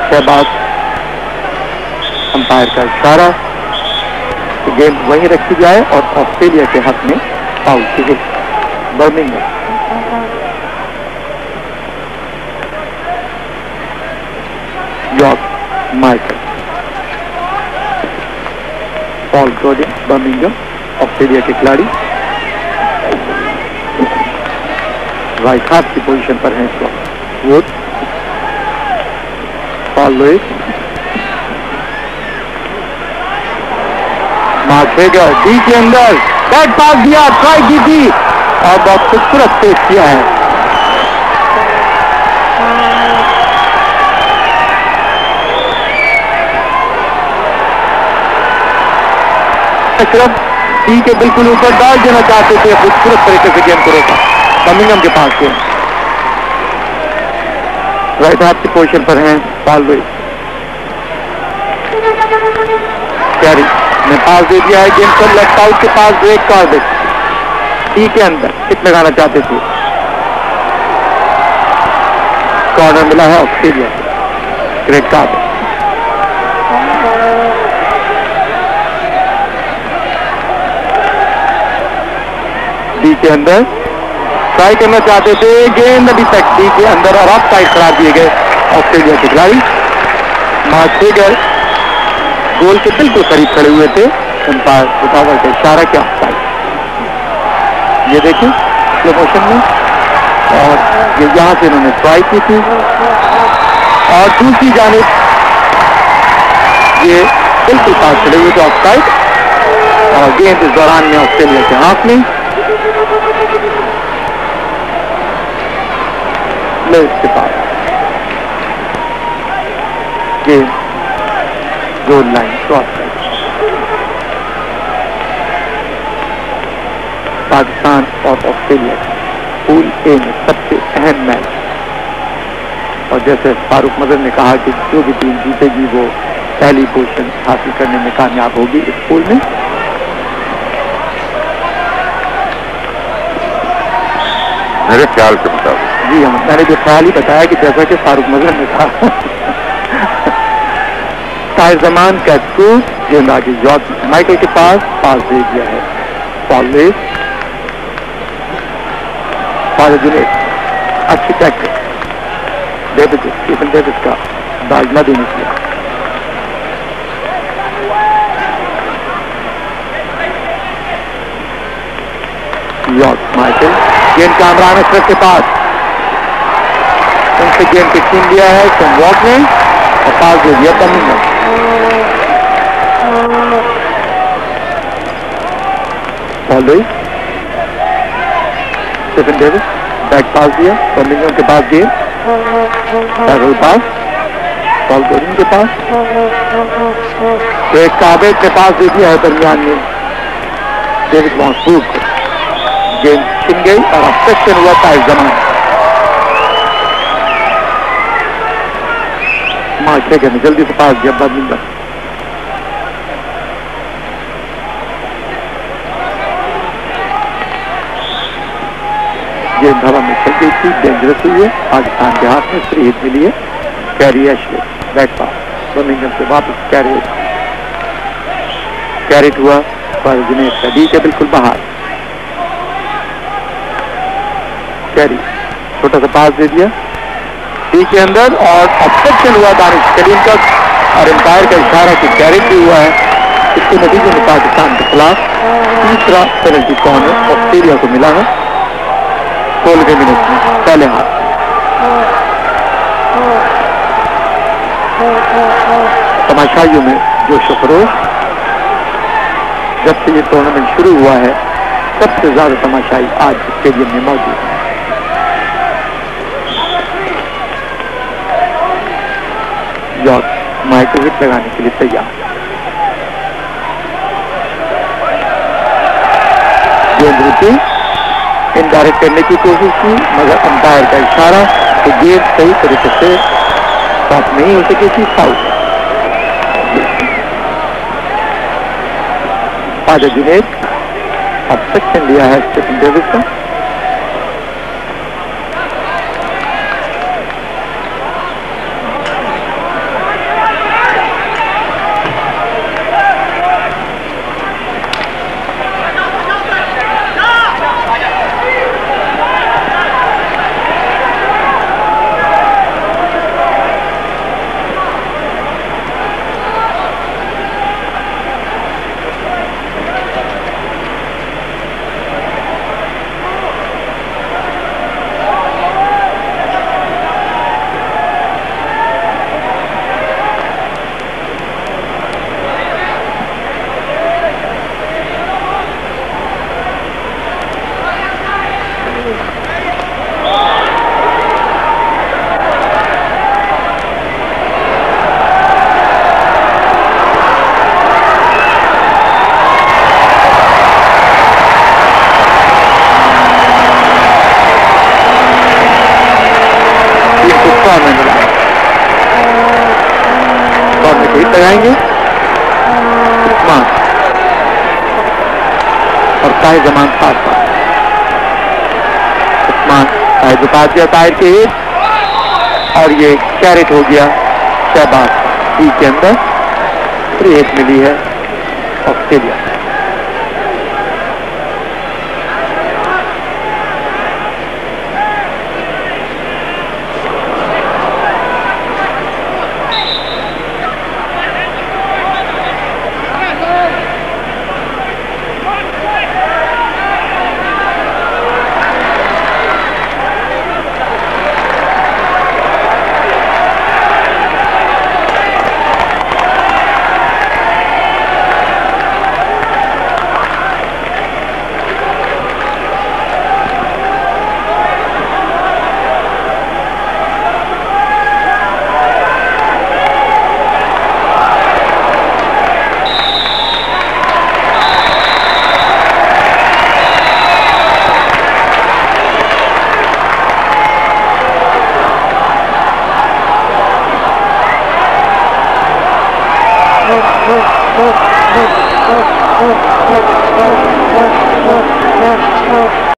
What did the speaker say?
Shahbaz, umpire का इशारा कि गेंद वहीं रखी जाए और ऑस्ट्रेलिया के हक में फाउल की hit. Birmingham York Michael, Paul Gordon, Birmingham, Australia के खिलाड़ी राइट हाफ की पोजीशन पर हैं इस वक्त। Wood, Paul Lewis, Mark Hegar D के अंदर बैट पास दिया, ट्राई की थी और बहुत खूबसूरत पेश किया है। अशरफ डी के बिल्कुल ऊपर डाल देना चाहते थे, खूबसूरत तरीके से गेम को रोका। बर्मिंघम के पास गेम, राइट हाफ की पोजीशन पर हैं पॉल लुइस। कैरी ने पास दे दिया है गेम को लेफ्ट आउट के पास, ब्रेक कार्बेट डी के अंदर हिट लगाना चाहते थे। कॉर्नर मिला है ऑस्ट्रेलिया, ग्रेग कार्बेट। डी के अंदर ट्राई करना चाहते थे, गेंद अभी तक डी के अंदर और ऑफ साइड करार दिए गए ऑस्ट्रेलिया के खिलाड़ी। मार्क हेगर गोल के बिल्कुल करीब खड़े हुए थे, अंपायर रुकावट का इशारा किया ऑफ साइड। ये देखें स्लो मोशन में, और ये यहां से इन्होंने ट्राई की थी और दूसरी जानिब ये बिल्कुल पास खड़े हुए थे ऑफ साइड और गेंद इस दौरान में ऑस्ट्रेलिया के हाथ में। इसके पास गेंद गोल लाइन क्रॉस कर। पाकिस्तान और ऑस्ट्रेलिया पूल ए में सबसे अहम मैच, और जैसे फारूक मदन ने कहा कि जो भी टीम जीतेगी वो पहली पोजीशन हासिल करने में कामयाब होगी इस पूल में। मेरे ख्याल के मुताबिक जी हाँ, मैंने जो ख्याल ही बताया कि जैसा कि फारूक मदन ने कहा। ताहिर जमान का थ्रू, गेंद आगे जॉर्ज माइकल के पास दे दिया है पॉल लुइस। फारूक जुनैद अच्छी टैकल, डेविड स्टीफन डेविड का दाग न देने किया। यॉर्क माइकल, गेंद कामरान अशरफ के पास, उनसे गेंद को छीन लिया है टॉम वॉक ने और पास दे दिया Birmingham. Paul Lewis, Stephen Davis, back pass दिया बर्मिंघम के पास, गेंद पैदल पास पॉल गॉर्डन के पास, एक कार्बेट ने पास दे दिया है दरमियान में डेविड मॉन्सूर को। गेंद छिन गई और ऑब्स्ट्रक्शन हुआ ताहिर जमान। मार्क हेगर ने जल्दी से पास दिया बर्मिंघम। गेंद हवा में चल गई थी, डेंजरस हुई है, पाकिस्तान के हाथ में फ्री हिट मिली है। Carey Ashley back pass Birmingham से वापस कैरेट हुआ पर जुनैद का डी के बिल्कुल बाहर। कैरी छोटा सा पास दे दिया डी के अंदर और ऑब्स्ट्रक्शन हुआ दानिश कलीम का और एम्पायर का इशारा कि कैरेट भी हुआ है। इसके नतीजे में पाकिस्तान के खिलाफ तीसरा पेनल्टी कॉर्नर ऑस्ट्रेलिया को मिला है 16वें मिनट में पहले हाथ। तमाशाइयों में जोश खरोश, जब से ये टूर्नामेंट शुरू हुआ है सबसे ज्यादा तमाशाई आज स्टेडियम में मौजूद है। यॉर्क माइकल हिट लगाने के लिए तैयार। गेंद रुकी, इनडायरेक्ट करने की कोशिश की मगर अंपायर का इशारा कि गेंद सही तरीके से साफ नहीं हो सकी थी, फाउल। फादर जुनैद ऑब्स्ट्रक्शन लिया है स्टीफन डेविस का। जाएंगे उस्मान और ताहिर जमान साथ उस्मान ताहिर के पास गया, ताहिर के हिट और ये कैरेट हो गया शहबाज टी के अंदर। फ्री हिट मिली है ऑस्ट्रेलिया।